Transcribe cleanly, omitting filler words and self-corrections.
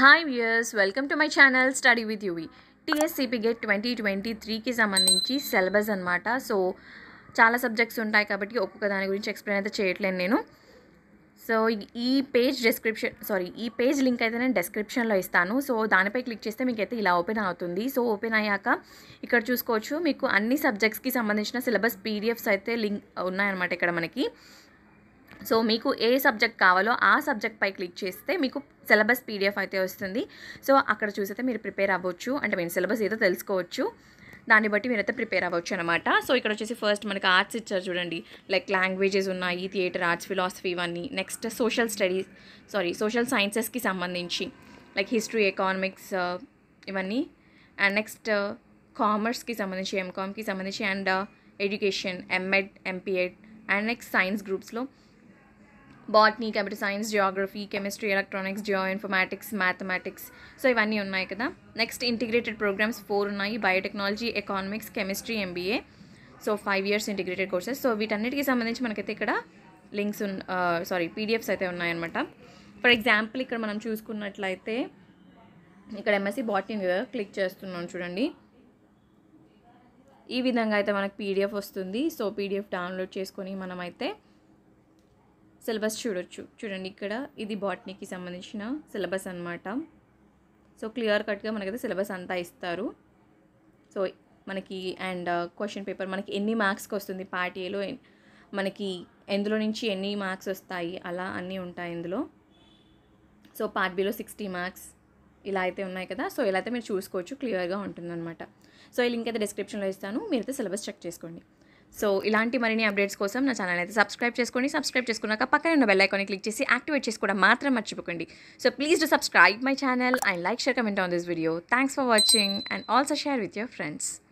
Hi viewers, welcome to my channel study with UV. TS CPGET 2023కి సంబంధించి syllabus అనమాట. So చాలా subjects ఉంటాయి కాబట్టి ఒక్కొక్క దాని గురించి ఎక్స్ప్లెయిన్ అయితే చేయట్లేను నేను. సో ఈ పేజ్ లింక్ అయితే నేను డిస్క్రిప్షన్లో ఇస్తాను. సో దానిపై క్లిక్ చేస్తే మీకు అయితే ఇలా ఓపెన్ అవుతుంది. సో ఓపెన్ అయ్యాక ఇక్కడ చూసుకోవచ్చు, మీకు అన్ని సబ్జెక్ట్స్కి సంబంధించిన సిలబస్ PDFs అయితే లింక్ ఉన్నాయన్నమాట ఇక్కడ మనకి. సో మీకు ఏ సబ్జెక్ట్ కావాలో ఆ సబ్జెక్ట్ పై క్లిక్ చేస్తే మీకు సిలబస్ PDF అయితే వస్తుంది. సో అక్కడ చూసైతే మీరు ప్రిపేర్ అవ్వచ్చు, అంటే మీరు సిలబస్ ఏదో తెలుసుకోవచ్చు, దాన్ని బట్టి మీరైతే ప్రిపేర్ అవ్వచ్చు అనమాట. సో ఇక్కడ వచ్చేసి ఫస్ట్ మనకి ఆర్ట్స్ ఇచ్చారు చూడండి, లైక్ లాంగ్వేజెస్ ఉన్నాయి, థియేటర్ ఆర్ట్స్, ఫిలాసఫీ ఇవన్నీ. నెక్స్ట్ సోషల్ సైన్సెస్కి సంబంధించి లైక్ హిస్టరీ, ఎకానమిక్స్ ఇవన్నీ. అండ్ నెక్స్ట్ కామర్స్కి సంబంధించి MComకి సంబంధించి, and education M.ed, M.ed. And next science గ్రూప్స్లో botany, computer science, geography, chemistry, electronics, geo informatics, mathematics. So ఇవన్నీ ఉన్నాయి కదా. నెక్స్ట్ ఇంటిగ్రేటెడ్ ప్రోగ్రామ్స్ 4 ఉన్నాయి, biotechnology, economics, chemistry, MBA. So 5 years integrated courses. So వీటన్నిటికీ సంబంధించి మనకైతే ఇక్కడ PDFs అయితే ఉన్నాయన్నమాట. ఫర్ ఎగ్జాంపుల్ ఇక్కడ మనం చూసుకున్నట్లయితే ఇక్కడ MSc బాటనీ మీద క్లిక్ చేస్తున్నాను చూడండి. ఈ విధంగా అయితే మనకు PDF వస్తుంది. సో PDF డౌన్లోడ్ చేసుకొని మనమైతే సిలబస్ చూడండి. ఇక్కడ ఇది బాటనీకి సంబంధించిన సిలబస్ అనమాట. సో క్లియర్ కట్గా మనకైతే సిలబస్ అంతా ఇస్తారు. సో మనకి అండ్ క్వశ్చన్ పేపర్ మనకి ఎన్ని మార్క్స్కి వస్తుంది, పార్ట్ ఏలో మనకి ఎందులో నుంచి ఎన్ని మార్క్స్ వస్తాయి, అలా అన్నీ ఉంటాయి ఇందులో. సో పార్ట్ బిలో 60 మార్క్స్ ఇలా అయితే ఉన్నాయి కదా. సో ఇలా అయితే మీరు చూసుకోవచ్చు, క్లియర్గా ఉంటుందన్నమాట. సో ఈ లింక్ అయితే డిస్క్రిప్షన్లో ఇస్తాను, మీరైతే సిలబస్ చెక్ చేసుకోండి. సో ఇలాంటి మరిన్ని అప్డేట్స్ కోసం నా ఛానల్ అయితే సబ్స్క్రైబ్ చేసుకున్నాక పక్కన ఉన్న బెల్ ఐకాన్ని క్లిక్ చేసి యాక్టివేట్ చేసుకోవడం మాత్రం మర్చిపోకండి. So please do subscribe my channel and like, share, comment on this video. Thanks for watching and also share with your friends.